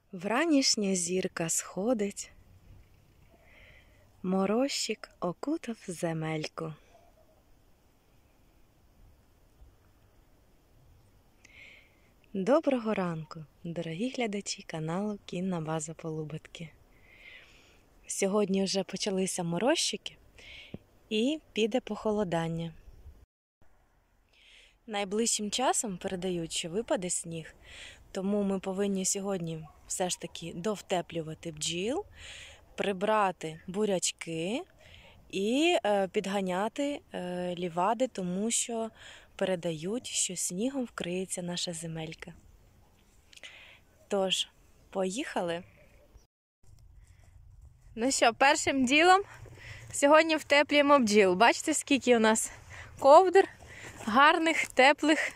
Вранішня зірка сходить, морозчик окутав земельку. Доброго ранку, дорогі глядачі каналу Кінна база Полуботки. Сьогодні вже почалися морозчики і піде похолодання. Найближчим часом передають, що випаде сніг, тому ми повинні сьогодні все ж таки довтеплювати бджіл, прибрати бурячки і підганяти лівади, тому що передають, що снігом вкриється наша земелька. Тож, поїхали! Ну що, першим ділом сьогодні втеплюємо бджіл. Бачите, скільки у нас ковдр гарних, теплих.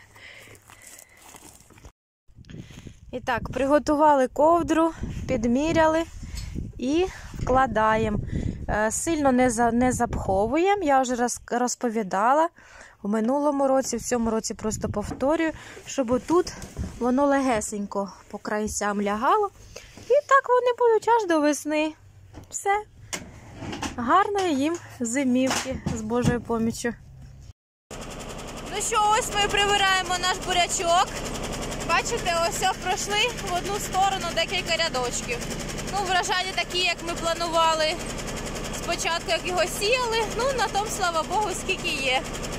І так, приготували ковдру, підміряли і вкладаємо. Сильно не запховуємо, я вже розповідала. У минулому році, в цьому році просто повторюю, щоб отут воно легесенько по крайцям лягало. І так вони будуть аж до весни. Все. Гарної їм зимівки з Божою поміччю. Ну що, ось ми прибираємо наш бурячок. Бачите, ось пройшли в одну сторону декілька рядочків. Ну, врожаї такі, як ми планували спочатку, як його сіяли. Ну, на тому, слава Богу, скільки є.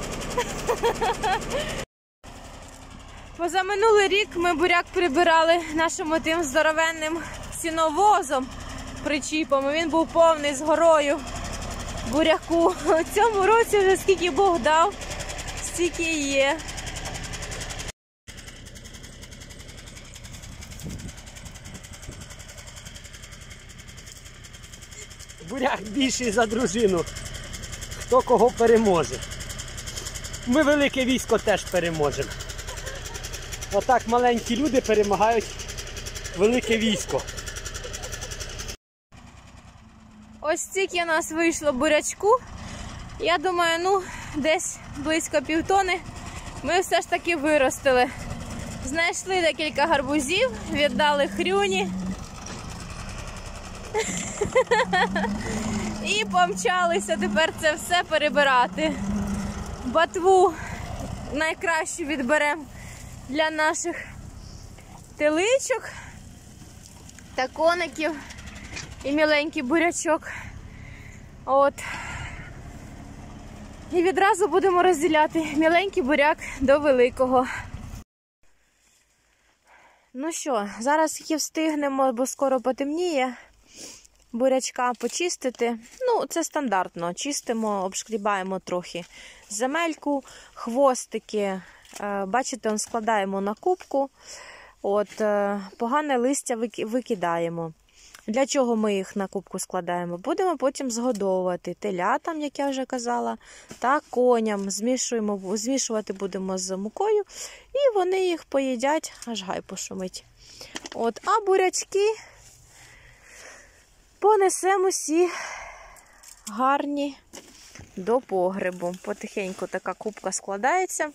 Позаминулий рік ми буряк прибирали нашим тим здоровенним сіновозом, причіпом. Він був повний з горою буряку. У цьому році вже скільки Бог дав, стільки є. Буряк більший за дружину. Хто кого переможе. Ми велике військо теж переможемо. Отак маленькі люди перемагають велике військо. Ось стільки у нас вийшло бурячку. Я думаю, ну, десь близько півтони ми все ж таки виростили. Знайшли декілька гарбузів, віддали хрюні. І помчалися тепер це все перебирати. Ботву найкращу відберемо для наших теличок та коників і міленький бурячок. От. І відразу будемо розділяти міленький буряк до великого. Ну що, зараз тільки встигнемо, бо скоро потемніє, бурячка почистити. Ну, це стандартно. Чистимо, обшкрібаємо трохи земельку, хвостики. Бачите, складаємо на кубку. От, погане листя викидаємо. Для чого ми їх на кубку складаємо? Будемо потім згодовувати телятам, як я вже казала, та коням. Змішувати будемо з мукою, і вони їх поїдять, аж гай пошумить. От, а бурячки понесемо всі гарні до погребу. Потихеньку така кубка складається.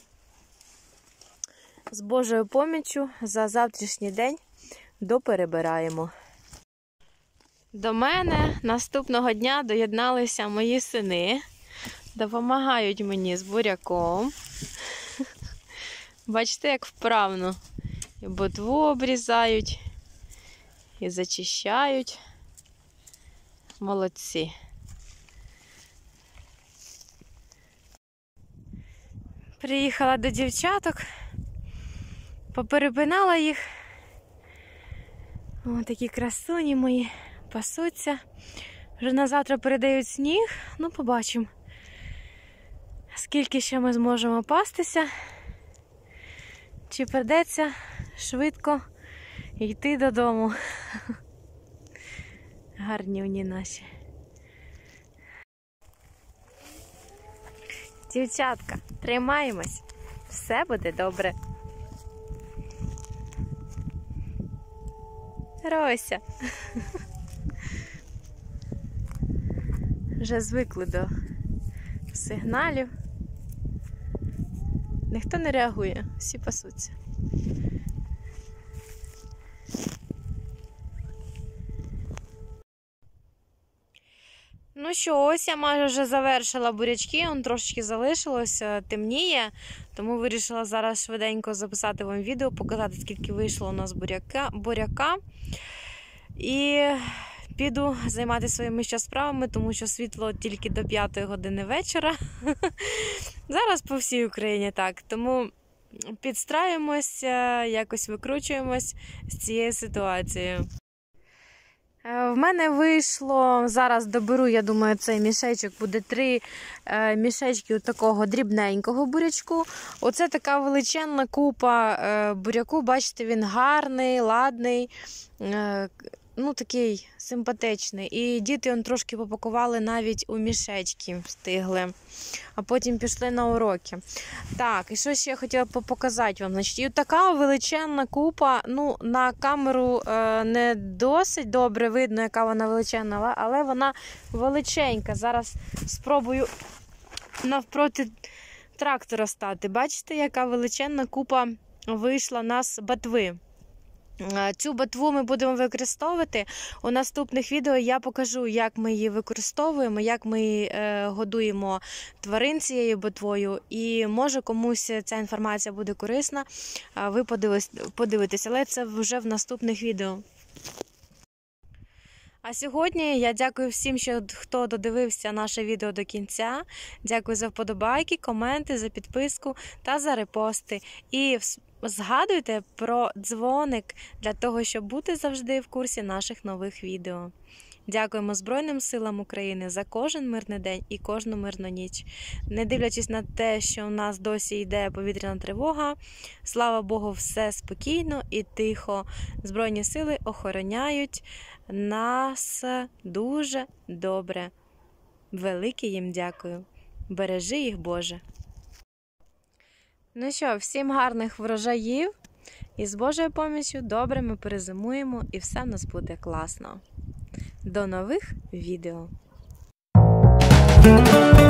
З Божою поміччю за завтрашній день доперебираємо. До мене наступного дня доєдналися мої сини. Допомагають мені з буряком. Бачите, як вправно. І ботву обрізають, і зачищають. Молодці. Приїхала до дівчаток, поперепинала їх. Ось такі красуні мої пасуться. Вже на завтра передають сніг. Ну, побачимо, скільки ще ми зможемо пастися. Чи придеться швидко йти додому. Гарнюні наші. Дівчатка, тримаємось. Все буде добре. Рося. Вже звикли до сигналів. Ніхто не реагує, всі пасуться. Ну що, ось я майже вже завершила бурячки, он трошечки залишилось, темніє, тому вирішила зараз швиденько записати вам відео, показати, скільки вийшло у нас буряка. І піду займатися своїми ще справами, тому що світло тільки до 5 години вечора. Зараз по всій Україні так, тому підстраюємося, якось викручуємось з цією ситуацією. В мене вийшло, зараз доберу, я думаю, цей мішечок, буде 3 мішечки такого дрібненького бурячку. Оце така величезна купа буряку, бачите, він гарний, ладний, ну такий симпатичний. І діти он трошки попакували навіть у мішечки, встигли, а потім пішли на уроки. Так, і що ще я хотіла показати вам. Значить, і така величезна купа, ну, на камеру не досить добре видно, яка вона величезна, але вона величенька. Зараз спробую навпроти трактора стати. Бачите, яка величезна купа вийшла у нас ботви. Цю ботву ми будемо використовувати. У наступних відео я покажу, як ми її використовуємо, як ми годуємо тварин цією ботвою. І може комусь ця інформація буде корисна, ви подивитесь, але це вже в наступних відео. А сьогодні я дякую всім, хто додивився наше відео до кінця. Дякую за вподобайки, коменти, за підписку та за репости. І згадуйте про дзвоник для того, щоб бути завжди в курсі наших нових відео. Дякуємо Збройним силам України за кожен мирний день і кожну мирну ніч. Не дивлячись на те, що у нас досі йде повітряна тривога, слава Богу, все спокійно і тихо. Збройні сили охороняють нас дуже добре. Велике їм дякую. Бережи їх, Боже. Ну що, всім гарних врожаїв і з Божою поміччю добре ми перезимуємо і все в нас буде класно. До нових відео!